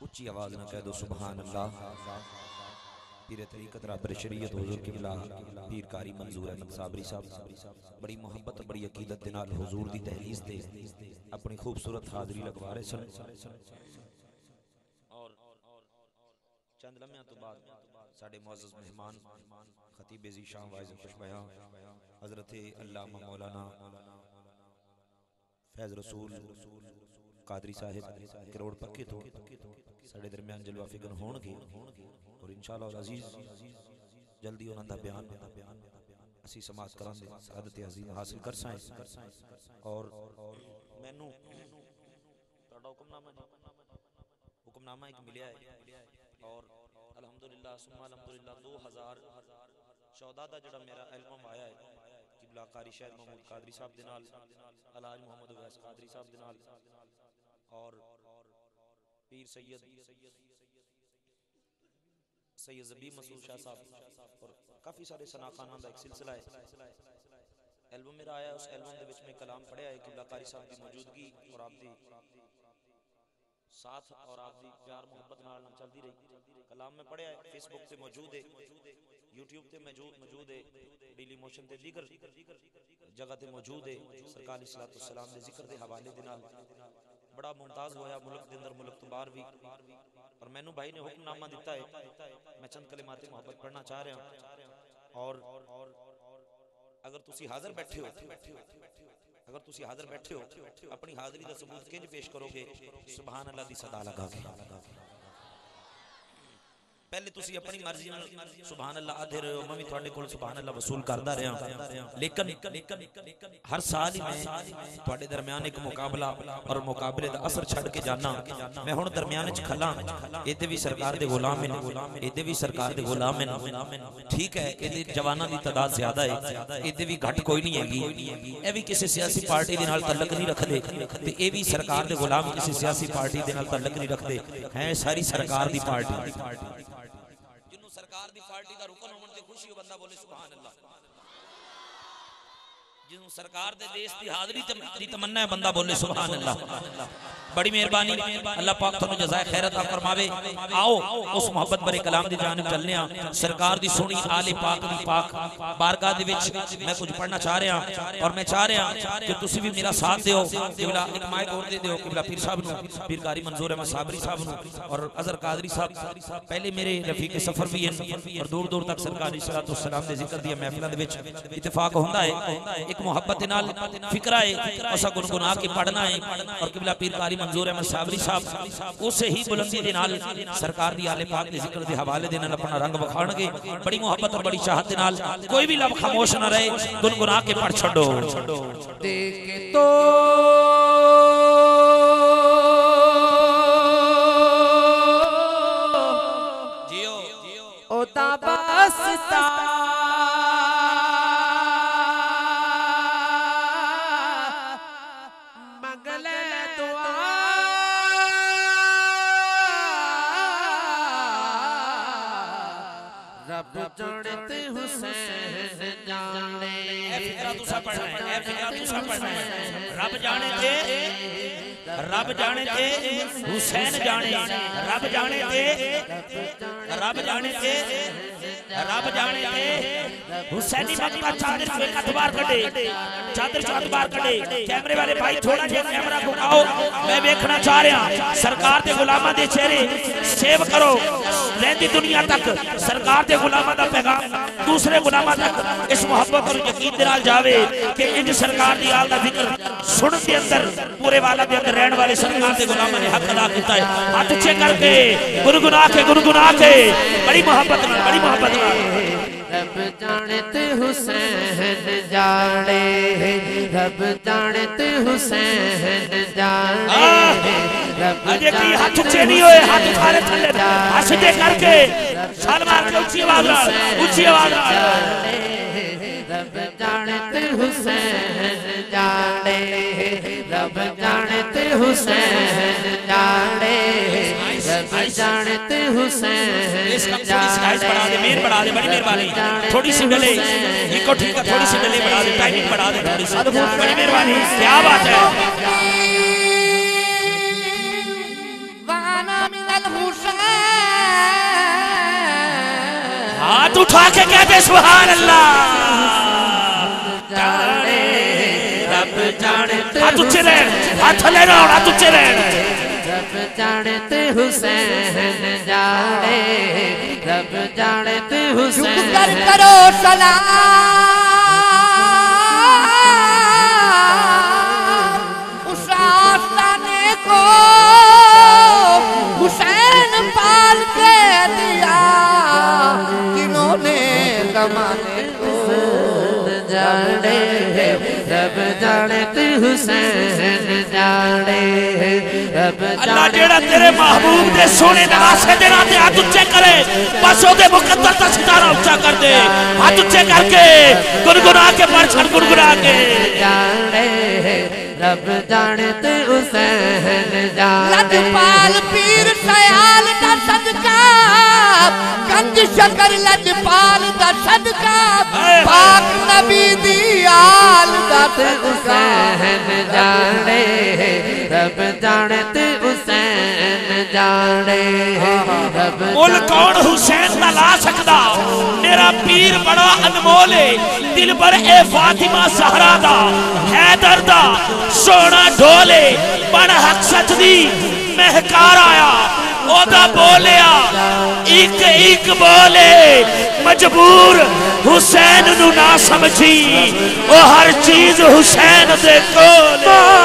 उच्ची आवाज न कह दो सुभान अल्लाह। पीर तरीकत रब्बर शरीयत हुजूर किबला पीर कारी मंजूर अहमद साबरी साहब बड़ी मोहब्बत बड़ी अकीदत दे नाल हुजूर दी तहलीस ते अपनी खूबसूरत हाज़री लगवा रहे सन। और चंद लम्हियां तो बाद साडे मुअज़्ज़ज़ मेहमान खतीब ज़ीशान वाइज़ खुशबयां हज़रत अल्लामा मौलाना फैज़ रसूल कादरी साहिब करोड़ पक्के तो साडे दरमियान जलवा फिगन होणगे और इंशाअल्लाह अज़ीज़ जल्दी उन्हां दा बयान असी समाअत करांगे सआदत अज़ीम हासिल कर सां। और मैनू तुहाडा हुक्मनामा एक मिलिया है और अल्हम्दुलिल्लाह सुम्मा अल्हम्दुलिल्लाह 2014 दा जिहड़ा मेरा एल्बम आया है किबला कारी शहर महमूद कादरी साहब दे नाल अलहाज मोहम्मद उवैस कादरी साहब दे नाल और पीर सैयद ज़बीब मसूद शाह साहब और काफ़ी सारे सनाखाना का एक सिलसिला है। एल्बम मेरा आया, उस एल्बम के विच में कलाम पढ़िया है किबला कारी साहब की मौजूदगी और आपकी साथ और आपकी प्यार मोहब्बत नाल चलती रही। कलाम में पढ़िया है, फेसबुक पे मौजूद है, यूट्यूब पे मौजूद है, डेली मोशन ते दीगर जगह ते मौजूद है। सरकार अलैहिस्सलातु वस्सलाम दे जिक्र दे हवाले दे नाल बड़ा मुमताज होया मुल्क के अंदर मुल्क तो बाहर भी। और मैनू भाई ने हुक्मनामा दिता है, मैं चंद कलिमात मोहब्बत पढ़ना चाह रहा हूं। और अगर तुसी हाजिर बैठे हो अपनी हाजिरी का सबूत किंज पेश करोगे? सुभान अल्लाह दी सदा लगा के पहले तुसी अपनी मर्जी नाल सुभान अल्लाह आधे रहे हो, मैं भी तुहाडे कोल सुभान अल्लाह वसूल करदा रहा। लेकिन हर साल ही मैं तुहाडे दरमियान एक मुकाबला और मुकाबले दा असर छड़ के जाना। मैं हुण दरमियान च खला, इहदे भी सरकार दे गुलाम हैं, इहदे भी सरकार दे गुलाम हैं। ठीक है, इहदे जवानां दी तादाद ज्यादा है, इहदे भी घट कोई नहीं हैगी। ए भी किसी सियासी पार्टी दे नाल तल्लक नहीं रखदे ते ए भी सरकार दे गुलाम किसी सियासी पार्टी दे नाल तल्लक नहीं रखदे हैं। सारी सरकार दी पार्टी सरकार दी पार्टी का रुकन होने से खुशी हो बंदा बोले सुभान अल्लाह। जिन्हों सरकार दे देश की हाजिरी दी तमन्ना है बंदा बोले सुभान अल्लाह। बड़ी मेहरबानी, अल्लाह पाक तुहानू जज़ाए खैरत अता फरमावे। आओ उस मोहब्बत भरे कलाम दी जानिब चलने आ। सरकार दी सोहनी आले पाक दी पाक बारगाह दे विच मैं कुछ पढ़ना चाह रहा और मैं चाह रहा कि तुसी भी मेरा साथ दियो। किबला एक माइक और दे दियो किबला पीर साहब नू, पीर कारी मंजूर अहमद साबरी साहब नू और अजहर कादरी साहब पहले मेरे रफीक सफर भी हैं और दूर दूर तक सरकार अलैहिस्सलातु वस्सलाम दे जिक्र दी महफिलां दे विच इत्तेफाक होंदा है। एक मोहब्बत नाल फिक्रा है, असा गुनगुना के पढ़ना है। और किबला पीर कारी मंजूर अहमद साबरी साहब उसे ही बुलंदी दे नाल सरकार दी आले पाक दे जिक्र दे हवाले दे नाल अपना रंग वखाणगे। बड़ी मोहब्बत और बड़ी चाहत दे नाल कोई भी लब खामोश ना रहे, गुनगुना के पढ़ छड़ो। देखे तो जियो ओ ताबस्ता रब जानते हुसैन जाने फिक्रा तुसा पढ़ना है, रब जाने थे हुसैन जाने, रब जाने थे हुसैनी मक्का चादर से एक अखबार कटे, चादर से अखबार कटे। कैमरे वाले भाई थोड़ा जिहा कैमरा घुमाओ, मैं देखना चाह रहा सरकार दे गुलामां दे चेहरे सेव करो। रहती दुनिया तक सरकार दे गुलामां दा पैगाम दूसरे गुलामां तक इस मोहब्बत और यकीन दे नाल जावे कि इंज सरकार दी आल दा जिक्र सुन के अंदर पूरे वाला दे अंदर रहने वाले सरकार दे गुलामां ने हक अदा कीता है। हाथ ऊंचे करके गुनगुना के बड़ी मोहब्बत नाल रब जानते हुसैन जाने, रब जानते हुसैन जाने, अजे की हाथ ऊंचे नहीं होए, हाथ उठाए थल्ले हाथ सीधे करके छाल मार के ऊंची आवाज रब जानते हुसैन जाने, रब जानते हुसैन जाने, रब जानते हुसैन जाने। मेर बढ़ा दे, बड़ी मेहरबानी, थोड़ी सी डले इको ठीक है, थोड़ी सी डले बढ़ा दे, टाइमिंग बढ़ा दे थोड़ी सी, बड़ी मेहरबानी, क्या बात है। हाथ उठा के कहते सुभान अल्लाह। रब जानते हाथ ऊंचे रहन, हाथ थले ना हाथ ऊंचे रहन। रब जानते हुसैन जाने, रब जानते हुसैन। कर करो सलाम उस आस्ताने को हुसैन पाल के दिया जिन्होंने कमाने को जाने, रब जानते हुसैन जाने, रब अल्लाह जेड़ा तेरे महबूब दे सोने नवासे दे नाते हाथ ऊंचे करे बस ओदे मुकद्दर दा सितारा ऊंचा कर दे। हाथ ऊंचे करके गुनगुना के पढ़ छड़ गुनगुना के जाने, रब जानते हुसैन जाने। लजपाल पीर सयाल दा सदका कंज शकर लजपाल दा सदका पाक नबी दी आल दा सदका हुसैन जाने, रब जानते हुसैन जाने, रब मुल कौन हुसैन ना ला सकदा। मेरा पीर बड़ा अनमोल है, दिल पर ए फातिमा सहरा दा हैदर दा सोना ढोले बन हक सच दी महकार आया ओदा बोलिया एक एक बोले मजबूर हुसैन नु ना समझी ओ हर चीज हुसैन दे कोल।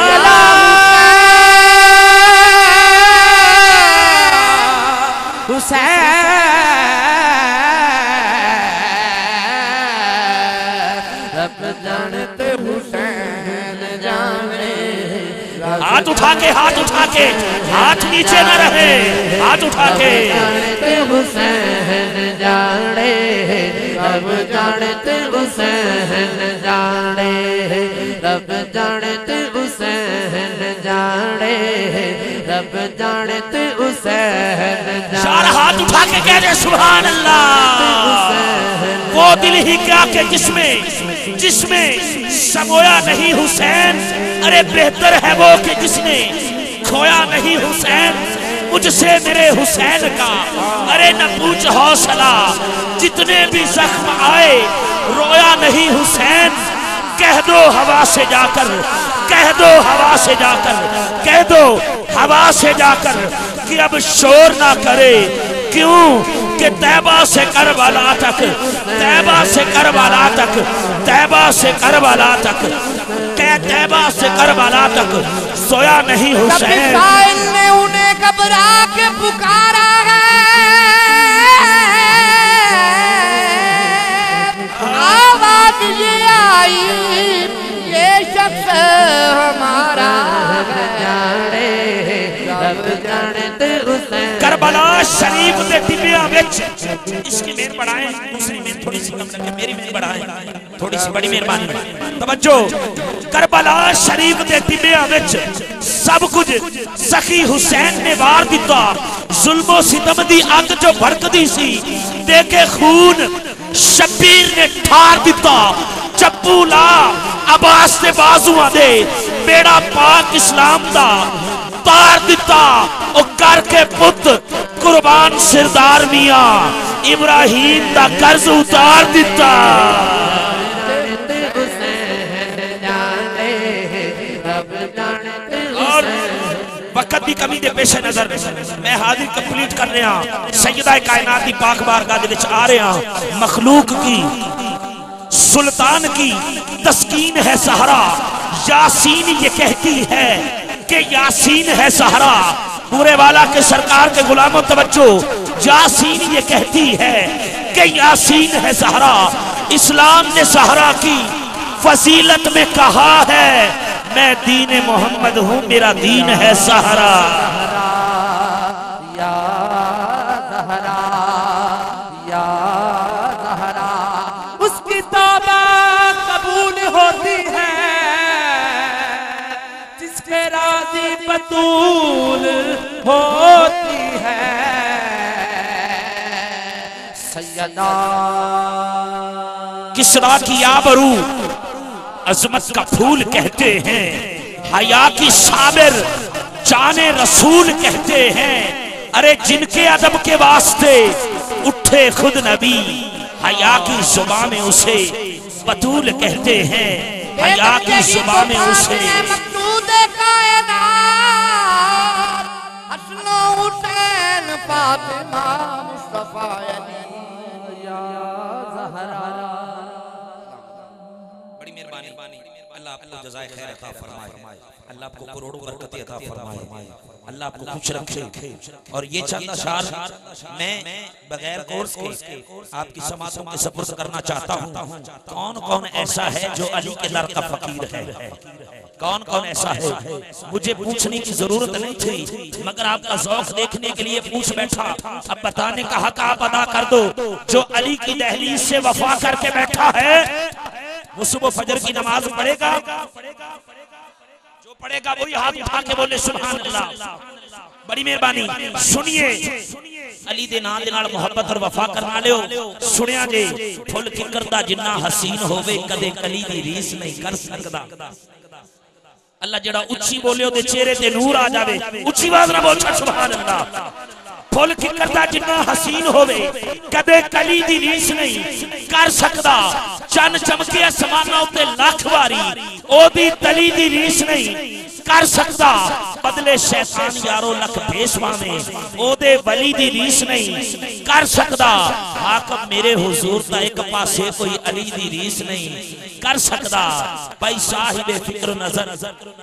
हुसैन रब जानते हुसैन जाने। हाथ उठा के हाथ उठा के हाथ नीचे न रहे हाथ उठा के जानते हुसैन जाने, रब जानते हुसैन जाने, रब जानते हुसैन जाने, रब जानते हुसैन जाने। चार हाथ उठा के कह रहे सुभान अल्लाह। वो दिल ही क्या के जिसमें समोया नहीं हुसैन, अरे बेहतर है वो कि जिसने खोया नहीं हुसैन। मुझसे मेरे हुसैन का अरे न पूछ हौसला, जितने भी जख्म आए रोया नहीं हुसैन। कह दो हवा से जाकर, कह दो हवा से जाकर, कह दो हवा से जाकर कि अब शोर ना करे। क्यों कि तैबा से करबला तक, तैबा से करबला तक, तैबा से करबला तक, क्या तैबा से करबला तक सोया नहीं हुसैन। साहिल ने उन्हें घबरा के पुकारा है, आवाज ये आई ये शख्स हमारा जाने, रब जानते हुसैन। करबला शरीफ दे टिबिया विच इसकी मेहर बढ़ाएं, दूसरी मेहर थोड़ी सी कम रखें, मेरी मेहर बढ़ाएं थोड़ी सी, बड़ी मेहरबानी तवज्जो। करबला शरीफ दे टिबिया विच सब कुछ सखी हुसैन ने वार दिता। जुल्मो सितम दी अग जो भड़कदी सी देखे खून शब्बीर ने ठार दिता। चप्पू ला अब्बास दे बाजुआं दे बेड़ा पाक इस्लाम दा तार दिता। ओ करके पुत कुर्बान सिरदार मियां इब्राहिम दा कर्ज उतार दिता। और वक्त की कमी के पेश नजर मैं हाजिर कंप्लीट कर रहा सैयदा कायनात की पाक बारगाह दे विच आ रहा। मखलूक की सुल्तान की तस्कीन है सहारा, यासीन ये कहती है कि यासीन है सहारा। पूरे वाला के सरकार के गुलामों तवज्जो, यासीन ये कहती है कि यासीन है सहारा। इस्लाम ने सहारा की फजीलत में कहा है मैं दीन मोहम्मद हूँ, मेरा दीन है सहारा। या ज़हरा, या ज़हरा, उसकी तौबा कबूल होती है जिसके राज़ी बतूल होती है। सैयदा किसरा की आबरू अजमत का फूल कहते हैं, हया की साबिर जाने रसूल कहते हैं। अरे जिनके अदब के वास्ते उठे खुद नबी, हया की जुबान में उसे बतूल कहते हैं, हया की जुबान में उसे फातिमा मुस्तफा या ज़हरा। बड़ी मेहरबानी, अल्लाह आपको जज़ाए खैर अता फरमाए, अल्लाह आपको करोड़ों बरकतें अता फरमाए, अल्लाह आपको खुश रखे। और ये चंद अशार मैं बगैर कोर्स के आपकी समातों के सपुर्द करना चाहता हूँ। कौन कौन ऐसा है जो अली के दर का फकीर है? कौन कौन ऐसा है? मुझे पूछने की जरूरत नहीं थी, मगर आपका ज़ौक़ देखने के लिए पूछ बैठा। अब बताने का हक आप अदा कर दो। जो अली की दहलीज से वफा करके बैठा है वो सुबह फजर की नमाज पढ़ेगा, जो पढ़ेगा वही हाथ उठा के बोले सुभान अल्लाह। बड़ी मेहरबानी, सुनिए अली दे नाल दे नाल मोहब्बत और वफा करना लियो। सुनिया जे फुल किकरदा जिन्ना हसीन होवे कदे कली दी रीस नहीं कर सकदा। अल्लाह जड़ा उच्ची बोले ओदे चेहरे ते नूर आ जावे। उच्ची आवाज ना बोल सुभान अल्लाह। फुल किकरदा जिन्ना हसीन होवे कदे कली दी रीस नहीं कर सकदा। चन चमके आसमानां उते लख वारी ओदी तली दी रीस नहीं कर सकदा। बदले शैतान यारो लख पेशवा में ओदे वली दी रीस नहीं कर सकदा। हाकम मेरे हुजूर दा एक पासे कोई अली दी रीस नहीं कर सकदा। भाई साहिबे फिक्र नजर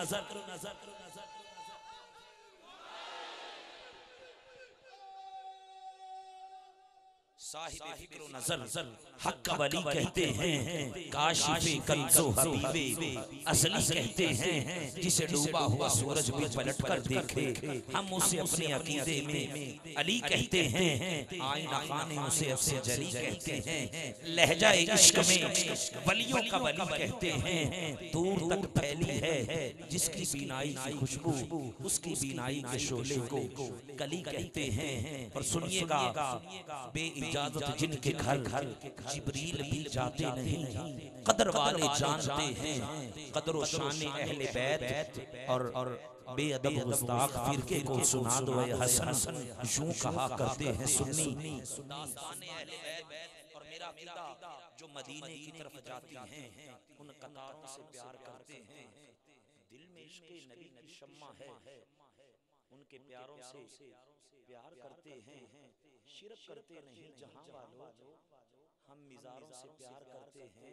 साहिबे फिक्र नजर हक वली कहते हैं, काशिफे कंज़ो हबीबे असली कहते हैं। जिसे डूबा हुआ सूरज भी पलट कर देखे हम उसे अपने अकीदे में अली कहते हैं। आईना खाने उसे अफसे जली कहते हैं। लहजा इश्क में वलियों का वली कहते हैं। दूर तक फैली है जिसकी बीनाई की खुशबू उसकी बीनाई के शोले को कली कहते हैं। और सुनिएगा बे इजाजत जिनके घर जिब्रील भी जाते नहीं, कदर वाले जानते हैं कदर व शान अहले बैत। और बेअदब गुस्ताख फिरके को सुना दो ए हसन, यूं कहा करते हैं सुन्नी दास्तान अहले बैत। और मेरा पिता जो मदीने की तरफ जाती हैं उन कतारों से प्यार करते हैं। दिल में इश्क़ नबी की शम्मा है, उनके प्यारों से प्यार करते हैं। शिरक करते नहीं जहां वालों, हम मिजारों से प्यार करते हैं।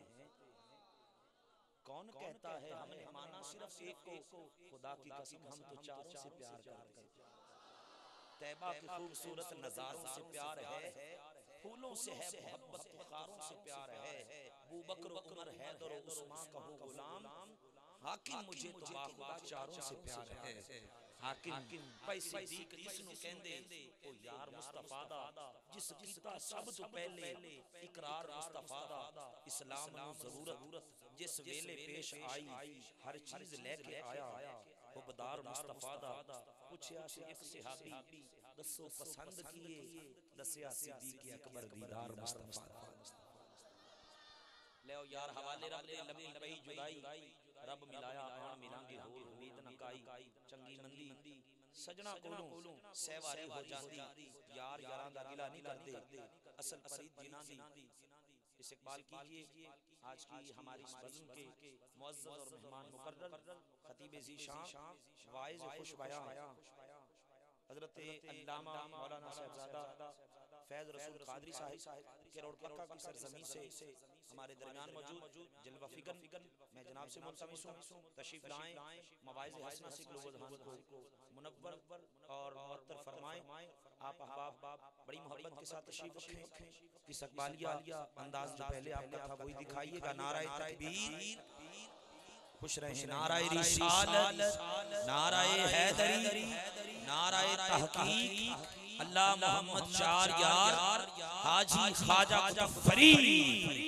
कौन कहता है हमने माना सिर्फ एक को, खुदा की कसम हम तो चारों से प्यार करते हैं। तैबा के खूबसूरत नजारों से प्यार है, फूलों से है मोहब्बत, बुखारों से प्यार है। अबू बकर उमर हैदर और उस्मान का हो गुलाम, हाकिम मुझे तो बाखुदा चारों से प्यार है। हाकिम भाई सिद्दीक जिसनु कहंदे ओ यार मुस्तफा दा जिस कीता सब तो पहले इकरार मुस्तफा दा। इस्लाम नु जरूरत जिस वेले पेश आई हर चीज लेके आया खुबदार मुस्तफा दा। पूछया से एक सहाबी दसो पसंद किए, दसया सिद्दीक अकबर दीदार मुस्तफा दा। ले यार हवाले रब दे लम्बी पई जुदाई रब मिलाया आन मिलांगे होर उम्मीद न काई। चंगी मंदी सजना कोलों सहवारी हो जाती, यार यारां दा गिला नहीं करदे असल फरीद जिना दी। इस इकबाल कीजिए आज की हमारी इस बज़्म के मुअज़्ज़ज़ और मेहमान मुकर्रर खतीब ज़ीशान वाइज़ खुश बयां हज़रत अल्लामा मौलाना साहिबजादा फैज़ रसूल कादरी साहिब के रोडपक्का की सरजमीन से हमारे दरमियान मौजूद जलवा फिगर मैं जनाब से मुल्तमिस हूं तशरीफ लाएं, मवाइज़ हसना से क़ुलूब को मुनव्वर और मुअत्तर फरमाएं। आप अहबाब बड़ी मोहब्बत के साथ तशरीफ रखें। इस इकबालिया अंदाज जो पहले आपका था वही दिखाइएगा। नाराए तकबीर, खुश रहें, नाराए रिसालत, नाराए हैदरी, नाराए तहकीक, अल्लाह मोहम्मद चार यार, हाजी ख्वाजा फरीद।